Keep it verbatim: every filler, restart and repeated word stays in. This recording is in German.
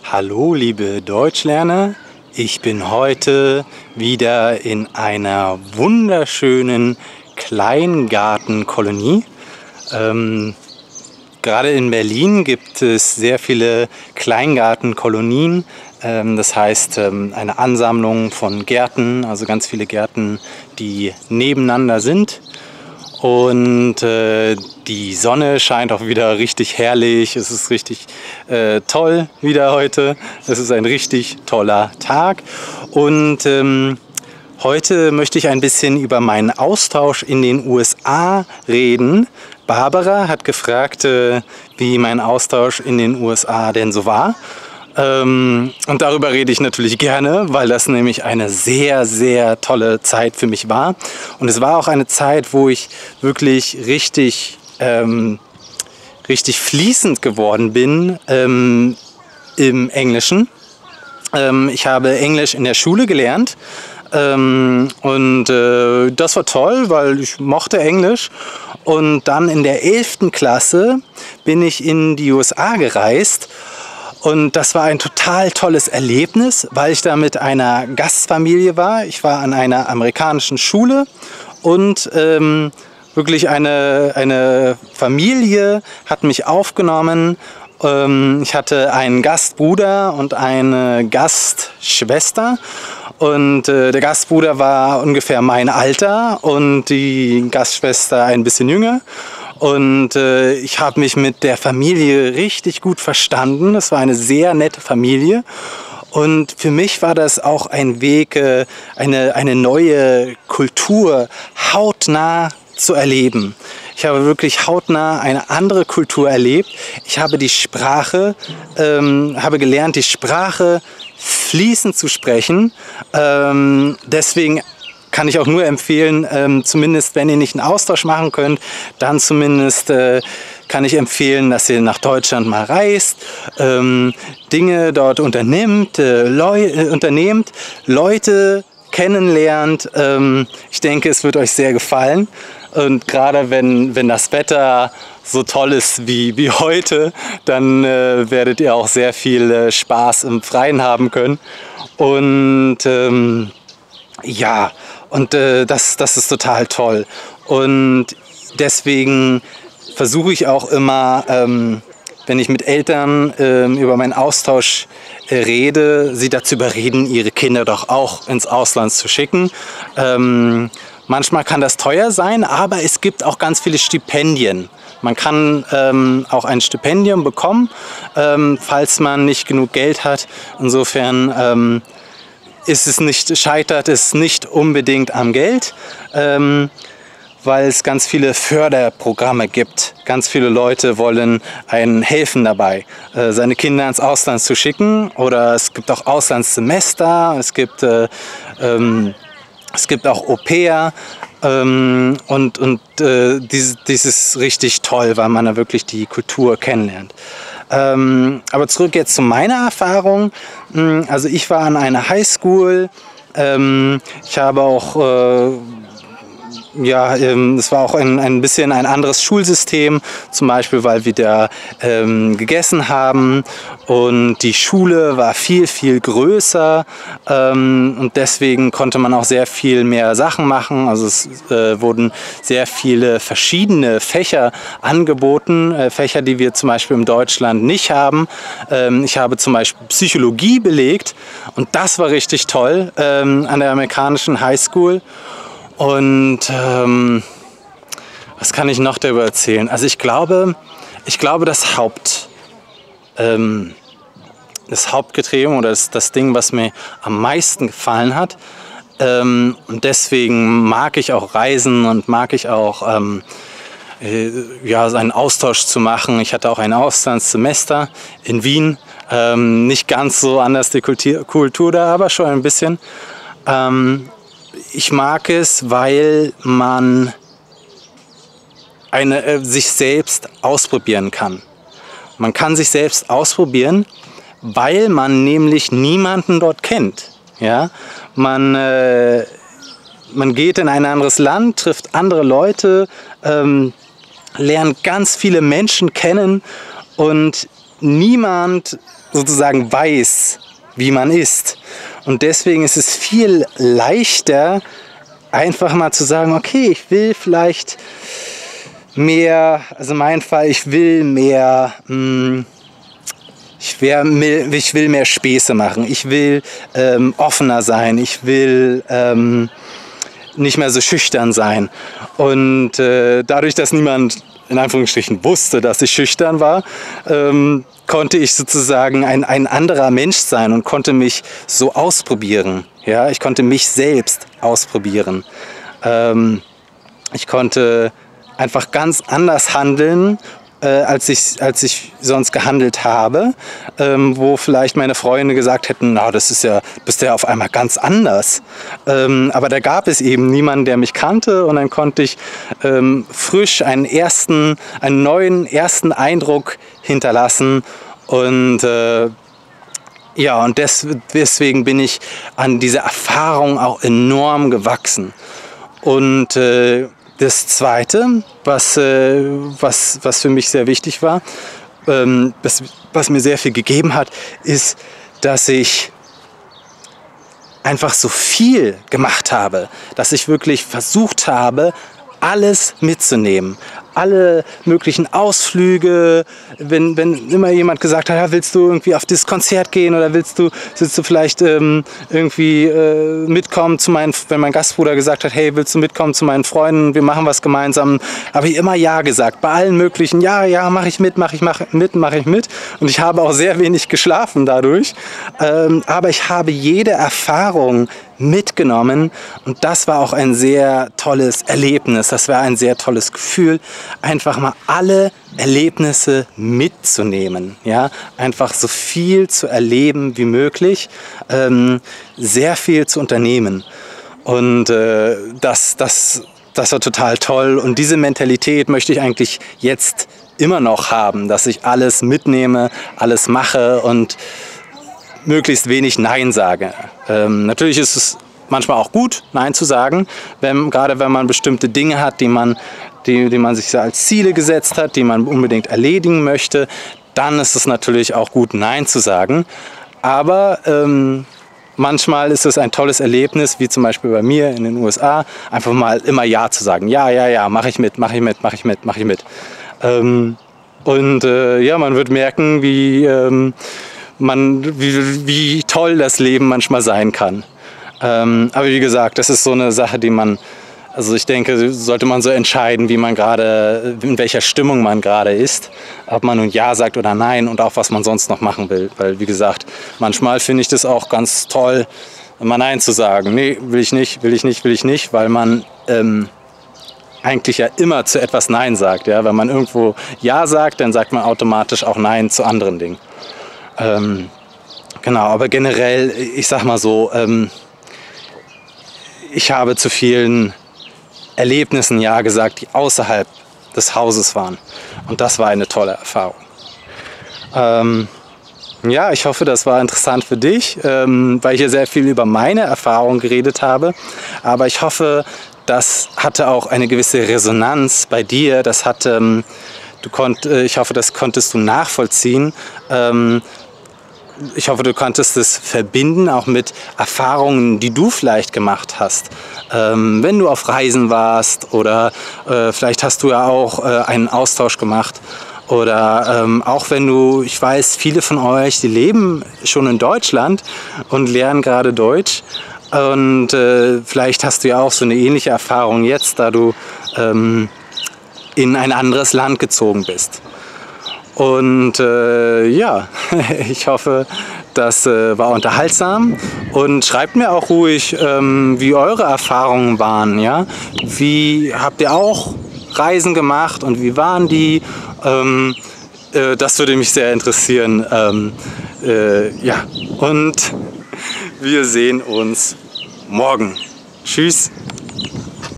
Hallo liebe Deutschlerner, ich bin heute wieder in einer wunderschönen Kleingartenkolonie. Ähm, gerade in Berlin gibt es sehr viele Kleingartenkolonien, ähm, das heißt ähm, eine Ansammlung von Gärten, also ganz viele Gärten, die nebeneinander sind. Und äh, die Sonne scheint auch wieder richtig herrlich. Es ist richtig äh, toll wieder heute. Es ist ein richtig toller Tag. Und ähm, heute möchte ich ein bisschen über meinen Austausch in den U S A reden. Barbara hat gefragt, äh, wie mein Austausch in den U S A denn so war. Ähm, und darüber rede ich natürlich gerne, weil das nämlich eine sehr, sehr tolle Zeit für mich war. Und es war auch eine Zeit, wo ich wirklich richtig, ähm, richtig fließend geworden bin ähm, im Englischen. Ähm, ich habe Englisch in der Schule gelernt. Ähm, und äh, das war toll, weil ich mochte Englisch. Und dann in der elften Klasse bin ich in die U S A gereist. Und das war ein total tolles Erlebnis, weil ich da mit einer Gastfamilie war. Ich war an einer amerikanischen Schule und ähm, wirklich eine, eine Familie hat mich aufgenommen. Ähm, ich hatte einen Gastbruder und eine Gastschwester. Und äh, der Gastbruder war ungefähr mein Alter und die Gastschwester ein bisschen jünger. Und äh, ich habe mich mit der Familie richtig gut verstanden. Das war eine sehr nette Familie. Und für mich war das auch ein Weg, äh, eine, eine neue Kultur hautnah zu erleben. Ich habe wirklich hautnah eine andere Kultur erlebt. Ich habe die Sprache, ähm, habe gelernt, die Sprache fließend zu sprechen. Ähm, deswegen kann ich auch nur empfehlen, ähm, zumindest wenn ihr nicht einen Austausch machen könnt, dann zumindest äh, kann ich empfehlen, dass ihr nach Deutschland mal reist, ähm, Dinge dort unternimmt, äh, Leu äh, unternehmt, Leute kennenlernt. Ähm, ich denke, es wird euch sehr gefallen. Und gerade wenn, wenn das Wetter so toll ist wie, wie heute, dann äh, werdet ihr auch sehr viel äh, Spaß im Freien haben können. Und ähm, ja, und äh, das, das ist total toll. Und deswegen versuche ich auch immer, ähm, wenn ich mit Eltern ähm, über meinen Austausch äh, rede, sie dazu überreden, ihre Kinder doch auch ins Ausland zu schicken. Ähm, manchmal kann das teuer sein, aber es gibt auch ganz viele Stipendien. Man kann ähm, auch ein Stipendium bekommen, ähm, falls man nicht genug Geld hat. Insofern ähm, ist es nicht, scheitert es nicht unbedingt am Geld, ähm, weil es ganz viele Förderprogramme gibt. Ganz viele Leute wollen einen helfen dabei, äh, seine Kinder ins Ausland zu schicken. Oder es gibt auch Auslandssemester, es gibt, äh, ähm, es gibt auch Au-pair. Ähm, und und äh, dieses, dieses ist richtig toll, weil man da wirklich die Kultur kennenlernt. Ähm, aber zurück jetzt zu meiner Erfahrung. Also ich war an einer Highschool. Ähm, ich habe auch, äh, ja, ähm, es war auch ein, ein bisschen ein anderes Schulsystem. Zum Beispiel, weil wir da ähm, gegessen haben und die Schule war viel, viel größer. Ähm, und deswegen konnte man auch sehr viel mehr Sachen machen. Also es äh, wurden sehr viele verschiedene Fächer angeboten. Äh, Fächer, die wir zum Beispiel in Deutschland nicht haben. Ähm, ich habe zum Beispiel Psychologie belegt und das war richtig toll ähm, an der amerikanischen Highschool. Und ähm, was kann ich noch darüber erzählen? Also ich glaube, ich glaube das Haupt, ähm, das Hauptkriterium oder das, das Ding, was mir am meisten gefallen hat, ähm, und deswegen mag ich auch Reisen und mag ich auch ähm, äh, ja, einen Austausch zu machen. Ich hatte auch ein Auslandssemester in Wien, ähm, nicht ganz so anders die Kultur, Kultur da, aber schon ein bisschen. Ähm, Ich mag es, weil man eine, äh, sich selbst ausprobieren kann. Man kann sich selbst ausprobieren, weil man nämlich niemanden dort kennt. Ja? Man, äh, man geht in ein anderes Land, trifft andere Leute, ähm, lernt ganz viele Menschen kennen und niemand sozusagen weiß, wie man ist. Und deswegen ist es viel leichter, einfach mal zu sagen, okay, ich will vielleicht mehr, also in meinem Fall, ich will mehr, mh, ich, wär, ich will mehr Späße machen, ich will ähm, offener sein, ich will ähm, nicht mehr so schüchtern sein. Und äh, dadurch, dass niemand in Anführungsstrichen wusste, dass ich schüchtern war, ähm, konnte ich sozusagen ein, ein anderer Mensch sein und konnte mich so ausprobieren. Ja, ich konnte mich selbst ausprobieren. Ähm, ich konnte einfach ganz anders handeln, äh, als ich, als ich sonst gehandelt habe, ähm, wo vielleicht meine Freunde gesagt hätten, na, das ist ja, bist ja auf einmal ganz anders. Ähm, aber da gab es eben niemanden, der mich kannte, und dann konnte ich ähm, frisch einen ersten, einen neuen ersten Eindruck hinterlassen. Und äh, ja, und des, deswegen bin ich an dieser Erfahrung auch enorm gewachsen. Und äh, das Zweite, was, äh, was, was für mich sehr wichtig war, ähm, was, was mir sehr viel gegeben hat, ist, dass ich einfach so viel gemacht habe, dass ich wirklich versucht habe, alles mitzunehmen. Alle möglichen Ausflüge, wenn, wenn immer jemand gesagt hat, ja, willst du irgendwie auf das Konzert gehen oder willst du, willst du vielleicht ähm, irgendwie äh, mitkommen zu meinen, wenn mein Gastbruder gesagt hat, hey, willst du mitkommen zu meinen Freunden, wir machen was gemeinsam, habe ich immer ja gesagt, bei allen möglichen, ja, ja, mache ich mit, mache ich mach mit, mache ich mit, und ich habe auch sehr wenig geschlafen dadurch, ähm, aber ich habe jede Erfahrung mitgenommen, und das war auch ein sehr tolles Erlebnis, das war ein sehr tolles Gefühl, einfach mal alle Erlebnisse mitzunehmen, ja, einfach so viel zu erleben wie möglich, ähm, sehr viel zu unternehmen, und äh, das, das, das war total toll, und diese Mentalität möchte ich eigentlich jetzt immer noch haben, dass ich alles mitnehme, alles mache und möglichst wenig Nein sage. Ähm, natürlich ist es manchmal auch gut, Nein zu sagen, wenn, gerade wenn man bestimmte Dinge hat, die man, die, die man sich als Ziele gesetzt hat, die man unbedingt erledigen möchte, dann ist es natürlich auch gut, Nein zu sagen. Aber ähm, manchmal ist es ein tolles Erlebnis, wie zum Beispiel bei mir in den U S A, einfach mal immer Ja zu sagen. Ja, ja, ja, mache ich mit, mache ich mit, mache ich mit, mache ich mit. Ähm, und äh, ja, man wird merken, wie ähm, Man, wie, wie toll das Leben manchmal sein kann. Ähm, aber wie gesagt, das ist so eine Sache, die man, also ich denke, sollte man so entscheiden, wie man gerade, in welcher Stimmung man gerade ist, ob man nun Ja sagt oder Nein, und auch was man sonst noch machen will. Weil wie gesagt, manchmal finde ich das auch ganz toll, mal Nein zu sagen. Nee, will ich nicht, will ich nicht, will ich nicht, weil man ähm, eigentlich ja immer zu etwas Nein sagt. Ja? Wenn man irgendwo Ja sagt, dann sagt man automatisch auch Nein zu anderen Dingen. Ähm, genau, aber generell, ich sag mal so, ähm, ich habe zu vielen Erlebnissen Ja gesagt, die außerhalb des Hauses waren. Und das war eine tolle Erfahrung. Ähm, ja, ich hoffe, das war interessant für dich, ähm, weil ich hier sehr viel über meine Erfahrungen geredet habe. Aber ich hoffe, das hatte auch eine gewisse Resonanz bei dir. Das hat, ähm, du konnt, ich hoffe, das konntest du nachvollziehen. Ähm, Ich hoffe, du konntest es verbinden, auch mit Erfahrungen, die du vielleicht gemacht hast. Ähm, wenn du auf Reisen warst, oder äh, vielleicht hast du ja auch äh, einen Austausch gemacht. Oder ähm, auch wenn du, ich weiß, viele von euch, die leben schon in Deutschland und lernen gerade Deutsch. Und äh, vielleicht hast du ja auch so eine ähnliche Erfahrung jetzt, da du ähm, in ein anderes Land gezogen bist. Und äh, ja, ich hoffe, das äh, war unterhaltsam, und schreibt mir auch ruhig, ähm, wie eure Erfahrungen waren. Ja? Wie habt ihr auch Reisen gemacht und wie waren die? Ähm, äh, das würde mich sehr interessieren. Ähm, äh, ja, und wir sehen uns morgen. Tschüss.